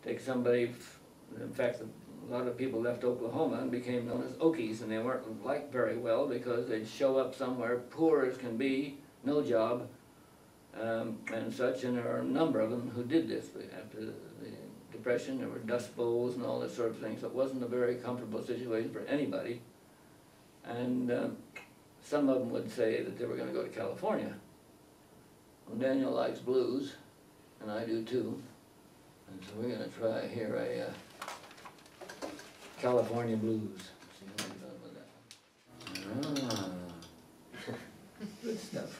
take somebody, in fact, a lot of people left Oklahoma and became known as Okies, and they weren't liked very well because they'd show up somewhere poor as can be, no job, and such, and there are a number of them who did this. After the Depression, there were dust bowls and all that sort of thing, so it wasn't a very comfortable situation for anybody. And some of them would say that they were going to go to California. Well, Daniel likes blues, and I do too. And so we're going to try here a California blues. See how we've done with that. Ah, good stuff.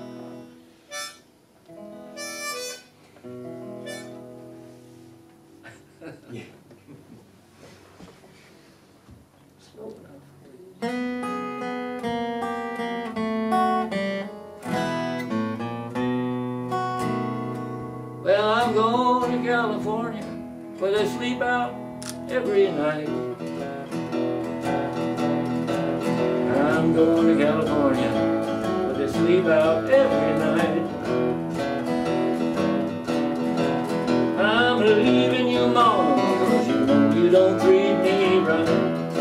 Yeah. Slow enough. Well, I'm going to California where they sleep out every night. I'm going to California where they sleep out every night. I'm leaving you, Mama, 'cause you know you don't treat me right.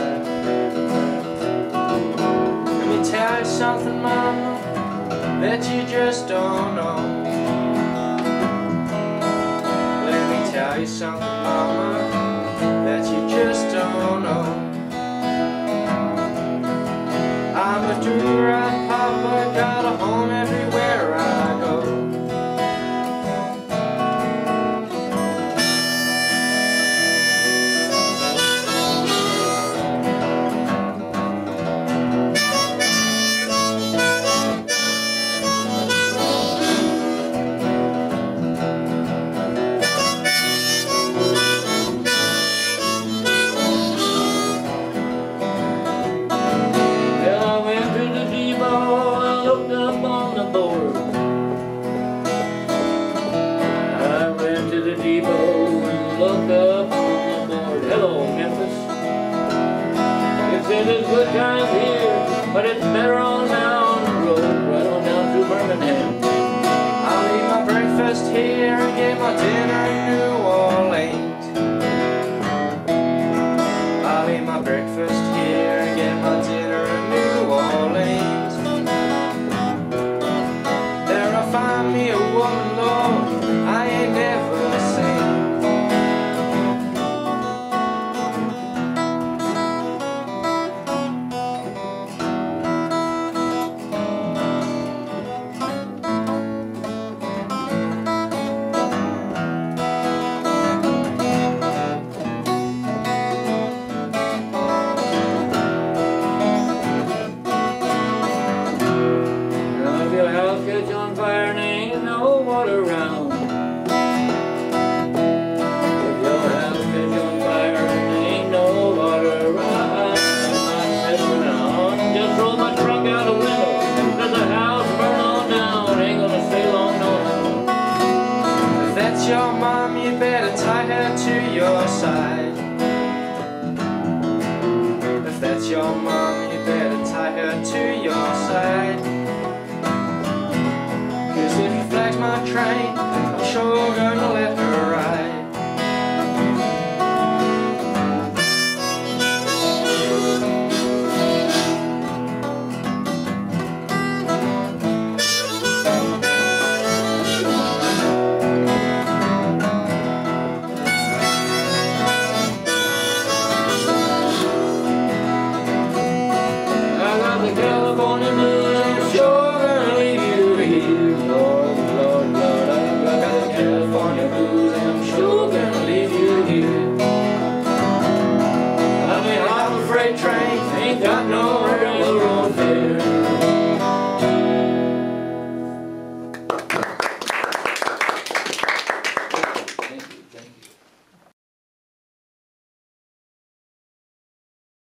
Let me tell you something, Mama, that you just don't know. Let me tell you something, Mama, that you just don't know. I'm a do-right papa, got a home everywhere I go. There's good times here, but it's better on down the road, right on down through Birmingham. I'll eat my breakfast here and get my dinner in New Orleans. I'll eat my breakfast here and get my dinner in New Orleans. There I'll find me a woman, Lord, I ain't never seen. Your mom, you better tie her to your side. If that's your mom, you better tie her to your side. 'Cause if you flags my train, I'm sure gonna let